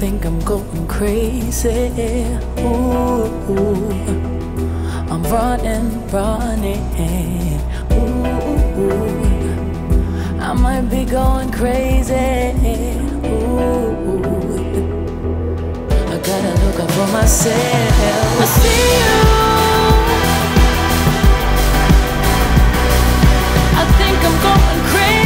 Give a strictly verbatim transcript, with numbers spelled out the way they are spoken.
think I'm going crazy. Ooh, I'm running, running. Ooh, I might be going crazy. Ooh, I gotta look out for myself. I see you. I think I'm going crazy.